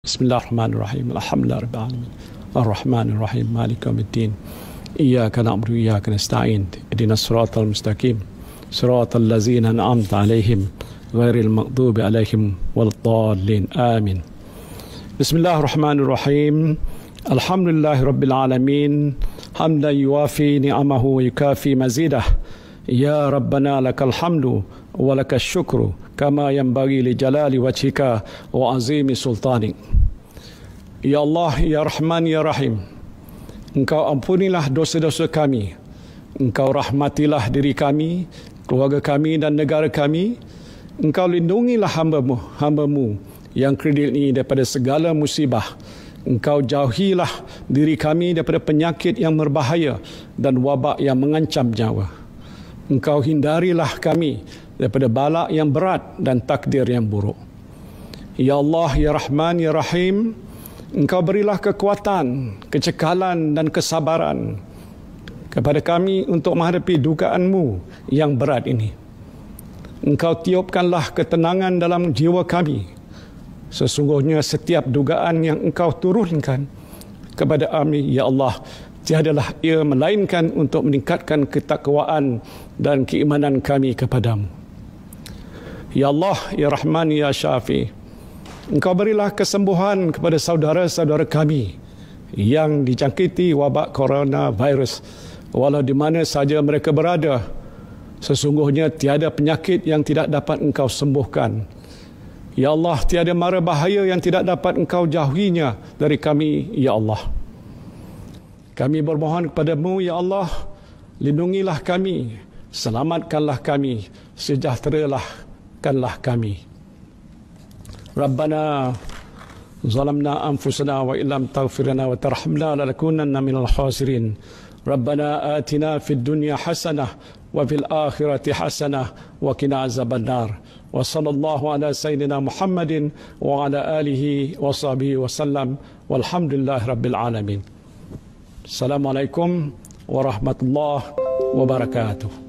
Bismillahirrahmanirrahim. Alhamdulillah rabbil alamin. Ar-Rahmanir-Rahim. Maliki yaumiddin. Iyyaka na'budu wa iyyaka nasta'in. Ihdinas siratal mustaqim. Siratal ladzina an'amta 'alaihim ghairil maghdubi 'alaihim waladdallin. Amin. Bismillahirrahmanirrahim. Alhamdulillahi rabbil alamin. Hamdan yuwafi ni'amahu wa yukafi mazidah. Ya Rabbana lakal hamdu wa lakal syukru kama yanbaghi li jalali wajhika wa azimi sultanik. Ya Allah, Ya Rahman, Ya Rahim, Engkau ampunilah dosa-dosa kami. Engkau rahmatilah diri kami, keluarga kami dan negara kami. Engkau lindungilah hamba-Mu yang kredit ini daripada segala musibah. Engkau jauhilah diri kami daripada penyakit yang berbahaya dan wabak yang mengancam nyawa. Engkau hindarilah kami daripada bala yang berat dan takdir yang buruk. Ya Allah, Ya Rahman, Ya Rahim, Engkau berilah kekuatan, kecekalan dan kesabaran kepada kami untuk menghadapi dugaan-Mu yang berat ini. Engkau tiupkanlah ketenangan dalam jiwa kami. Sesungguhnya setiap dugaan yang Engkau turunkan kepada kami, Ya Allah, tiadalah ia melainkan untuk meningkatkan ketakwaan dan keimanan kami kepadamu. Ya Allah, Ya Rahman, Ya Syafi, Engkau berilah kesembuhan kepada saudara-saudara kami yang dijangkiti wabak coronavirus, walau di mana saja mereka berada. Sesungguhnya tiada penyakit yang tidak dapat Engkau sembuhkan. Ya Allah, tiada mara bahaya yang tidak dapat Engkau jauhinya dari kami, Ya Allah. Kami bermohon kepadamu, Ya Allah, lindungilah kami, selamatkanlah kami, sejahterakanlah kami. Rabbana zalamna anfusana wa illam taghfir lana wa tarhamna lanakunanna minal khasirin. Rabbana atina fid dunya hasanah wa fil akhirati hasanah wa qina azabannar. Wa sallallahu ala sayyidina Muhammadin wa ala alihi wa sahbihi wa sallam. Walhamdulillahi rabbil alamin. Assalamualaikum warahmatullahi wabarakatuh.